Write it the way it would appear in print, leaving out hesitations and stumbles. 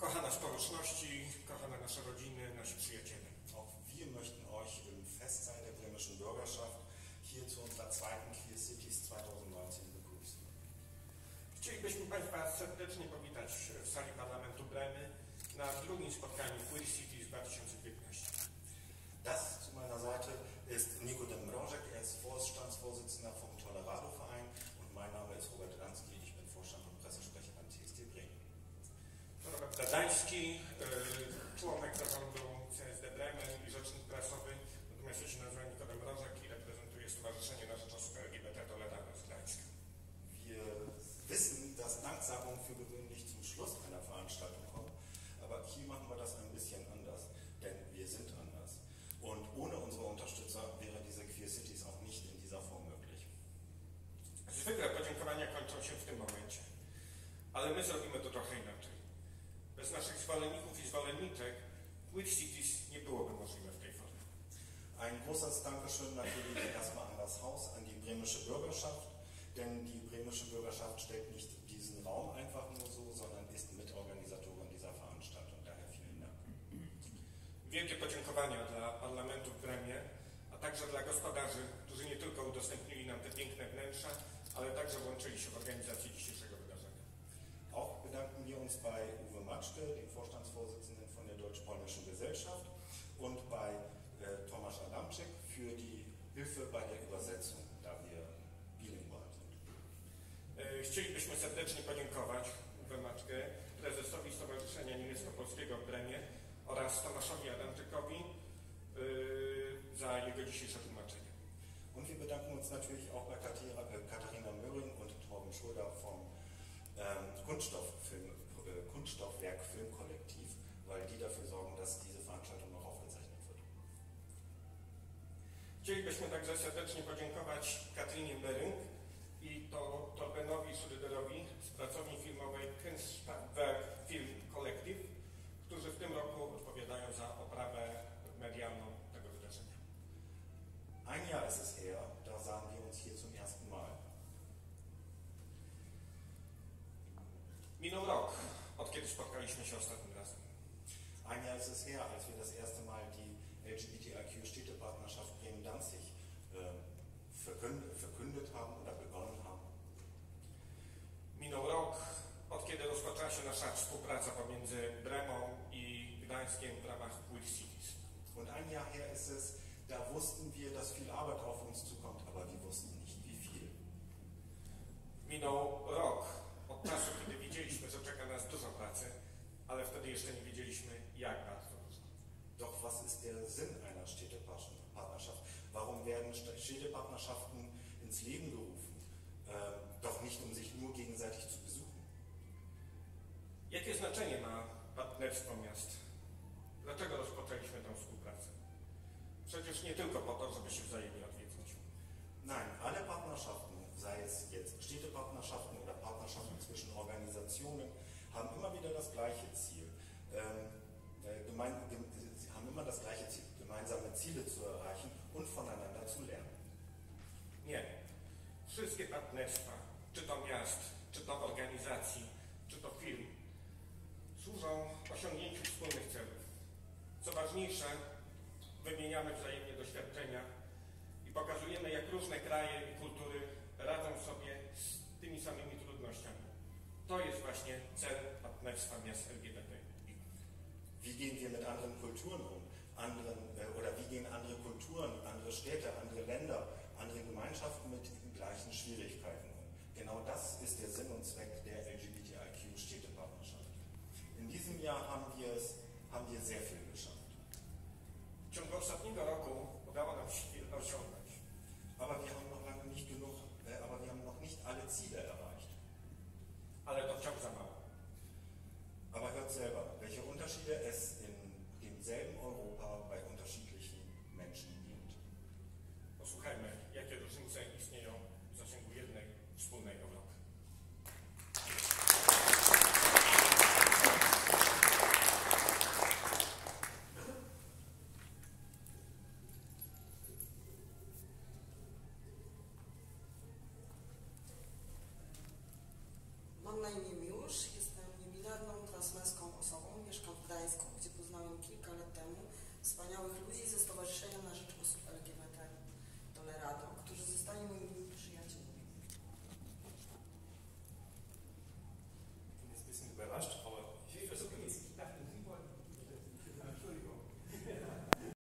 Kochana społeczności, kochane nasze rodziny, nasi przyjaciele. Auch wir möchten euch im Festsein der bremischen Bürgerschaft hier zu unserer zweiten Queer Cities 2019 begrüßen. Chcielibyśmy Państwa serdecznie powitać w sali Parlamentu Bremy na drugim spotkaniu Queer Cities 2015. Das zu meiner Seite ist Nikodem Mrożek, er ist Vorstandsvorsitzender vom Tolerado-Verein und mein Name ist Robert Lansky, ich bin Vorstand und Pressesprecher beim CSD Bremen. Robert Dadański, członek zarządu CSD Bremy i rzecznik prasowy, natomiast ja się nazywam Nikodem Mrożek i reprezentuję Stowarzyszenie na rzecz osób LGBT Tolerado z Gdańska. Wir wissen, dass Danksagungen für gewöhnlich zum Schluss einer Veranstaltung kommen, aber hier machen wir das ein bisschen anders, denn wir sind anders. Und ohne unsere Unterstützer wäre diese Queer Cities auch nicht in dieser Form möglich. Zwykle podziękowania kończą się w tym momencie, ale my zrobimy to trochę inaczej. Bez naszych zwolenników i zwolenniczek Queer Cities nie byłoby możliwe w tej formie. Ein großes Dankeschön natürlich erstmal an das Haus, an die bremische Bürgerschaft, denn die bremische Bürgerschaft stellt nicht diesen Raum einfach nur so, sondern ist Mitorganisatorin dieser Veranstaltung. Daher vielen Dank. Wielkie podziękowania dla Parlamentu w Bremie, a także dla gospodarzy, którzy nie tylko udostępnili nam te piękne wnętrza, ale także włączyli się w organizację dzisiejszego wydarzenia. Auch bedanken wir uns bei Uwe Matschke, dem Vorstandsvorsitzenden von der Deutsch-Polnischen Gesellschaft, und bei Tomasz Adamczyk für die Hilfe bei der Übersetzung, da wir bilingual sind. Chcielibyśmy serdecznie podziękować Uwe Matschke, prezesowi Stowarzyszenia Niemiecko-Polskiego w Bremie oraz Tomaszowi Adamczykowi za jego dzisiejsze tłumaczenie. Und wir bedanken uns natürlich auch bei Katharina Möhring und Torben Schröder vom Kunststoffwerk Filmkollektiv, weil die dafür sorgen, dass diese Veranstaltung noch aufgezeichnet wird. Chcielibyśmy także serdecznie podziękować Katrinie Möhring i Torbenowi Schröderowi z pracowni filmowej Kunststoffwerk Film Kollektiv, którzy w tym roku odpowiadają za oprawę medialną tego wydarzenia. Ein Jahr ist es her, da sahen wir uns hier zum ersten Mal. Minął rok, od kiedy spotkaliśmy się ostatnim razem. Ein Jahr ist es her, als wir das erste Mal die LGBTIQ-Städtepartnerschaft Bremen-Danzig verkündet haben oder begonnen haben. Minął rok, od kiedy rozpoczęła się nasza współpraca pomiędzy Bremą i Gdańskiem w ramach Queer Cities. Und ein Jahr her ist es, da wussten wir, dass viel Arbeit auf uns zukommt, aber wir wussten nicht, wie viel. Minął rok od czasu, kiedy wiedzieliśmy, że czeka nas dużo pracy, ale wtedy jeszcze nie wiedzieliśmy, jak bardzo dużo. Doch was ist der Sinn einer Städtepartnerschaft? Warum werden Städtepartnerschaften ins Leben gerufen? Doch nicht, um sich nur gegenseitig zu besuchen. Jakie znaczenie ma partnerstwo miast? Dlaczego rozpoczęliśmy tę współpracę? Przecież nie tylko po to, żeby się wzajemnie odwiedzać. Nein, alle Partnerschaften, sei es jetzt Städtepartnerschaften oder Partnerschaften zwischen Organisationen, haben immer wieder das gleiche Ziel. Haben immer das gleiche Ziel, gemeinsame Ziele zu erreichen und voneinander zu lernen. Nie. Wszystkie partnerstwa, czy to miast, czy to organizacji, czy to firm, służą osiągnięciu wspólnych celów. Co ważniejsze, wymieniamy wzajemnie doświadczenia i pokazujemy, jak różne kraje i kultury radzą sobie z tymi samymi trudnościami. To jest właśnie cel partnerstwa miast LGBT. Wie gehen wir mit anderen Kulturen um? Wie gehen andere Kulturen, andere Städte, andere Länder, andere Gemeinschaften mit den gleichen Schwierigkeiten um? Genau das ist der Sinn und Zweck der LGBTIQ-Städtepartnerschaft. In diesem Jahr haben wir sehr viel geschafft. W ciągu ostatniego roku